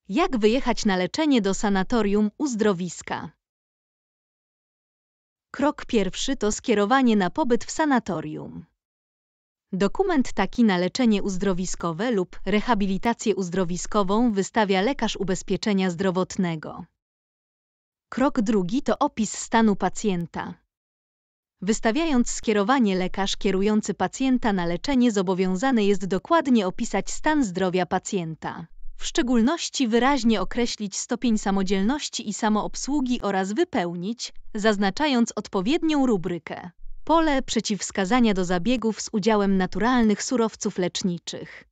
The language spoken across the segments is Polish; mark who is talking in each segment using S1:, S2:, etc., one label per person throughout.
S1: Jak wyjechać na leczenie do sanatorium uzdrowiska? Krok pierwszy to skierowanie na pobyt w sanatorium. Dokument taki na leczenie uzdrowiskowe lub rehabilitację uzdrowiskową wystawia lekarz ubezpieczenia zdrowotnego. Krok drugi to opis stanu pacjenta. Wystawiając skierowanie, lekarz kierujący pacjenta na leczenie zobowiązany jest dokładnie opisać stan zdrowia pacjenta. W szczególności wyraźnie określić stopień samodzielności i samoobsługi oraz wypełnić, zaznaczając odpowiednią rubrykę, pole przeciwwskazania do zabiegów z udziałem naturalnych surowców leczniczych.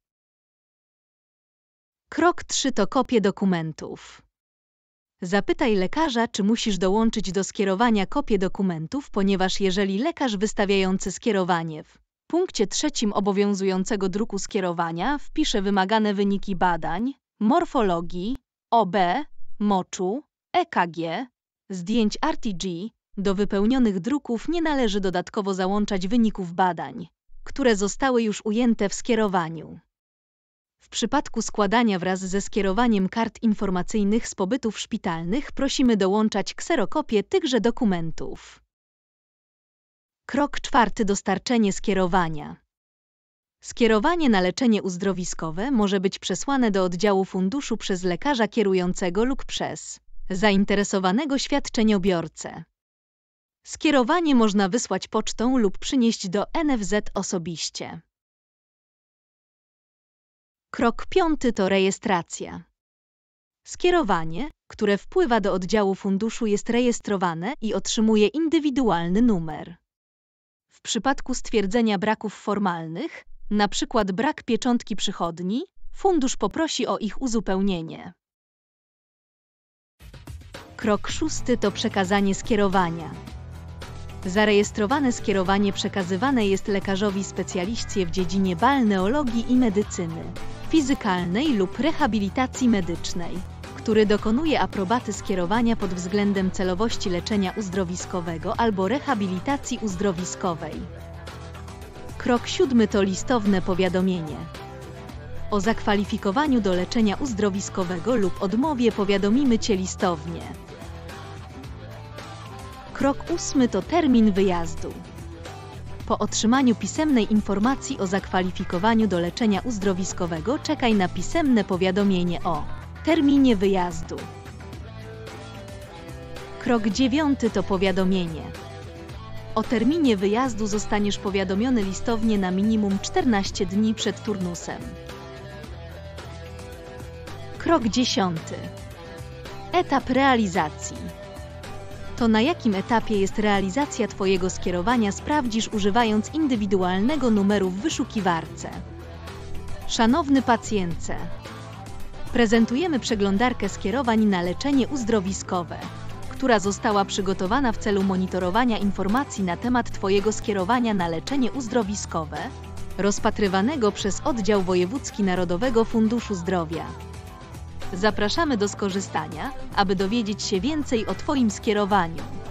S1: Krok 3 to kopie dokumentów. Zapytaj lekarza, czy musisz dołączyć do skierowania kopię dokumentów, ponieważ jeżeli lekarz wystawiający skierowanie w punkcie 3 obowiązującego druku skierowania wpisze wymagane wyniki badań, morfologii, OB, moczu, EKG, zdjęć RTG, do wypełnionych druków nie należy dodatkowo załączać wyników badań, które zostały już ujęte w skierowaniu. W przypadku składania wraz ze skierowaniem kart informacyjnych z pobytów szpitalnych prosimy dołączać kserokopię tychże dokumentów. Krok 4. Dostarczenie skierowania. Skierowanie na leczenie uzdrowiskowe może być przesłane do oddziału funduszu przez lekarza kierującego lub przez zainteresowanego świadczeniobiorcę. Skierowanie można wysłać pocztą lub przynieść do NFZ osobiście. Krok 5 to rejestracja. Skierowanie, które wpływa do oddziału funduszu, jest rejestrowane i otrzymuje indywidualny numer. W przypadku stwierdzenia braków formalnych, np. brak pieczątki przychodni, fundusz poprosi o ich uzupełnienie. Krok 6 to przekazanie skierowania. Zarejestrowane skierowanie przekazywane jest lekarzowi specjaliście w dziedzinie balneologii i medycyny fizykalnej lub rehabilitacji medycznej, który dokonuje aprobaty skierowania pod względem celowości leczenia uzdrowiskowego albo rehabilitacji uzdrowiskowej. Krok 7 to listowne powiadomienie. O zakwalifikowaniu do leczenia uzdrowiskowego lub odmowie powiadomimy Cię listownie. Krok 8 to termin wyjazdu. Po otrzymaniu pisemnej informacji o zakwalifikowaniu do leczenia uzdrowiskowego czekaj na pisemne powiadomienie o terminie wyjazdu. Krok 9 to powiadomienie. O terminie wyjazdu zostaniesz powiadomiony listownie na minimum 14 dni przed turnusem. Krok 10. Etap realizacji. To na jakim etapie jest realizacja Twojego skierowania sprawdzisz używając indywidualnego numeru w wyszukiwarce. Szanowny pacjencie, prezentujemy przeglądarkę skierowań na leczenie uzdrowiskowe, która została przygotowana w celu monitorowania informacji na temat Twojego skierowania na leczenie uzdrowiskowe, rozpatrywanego przez Oddział Wojewódzki Narodowego Funduszu Zdrowia. Zapraszamy do skorzystania, aby dowiedzieć się więcej o Twoim skierowaniu.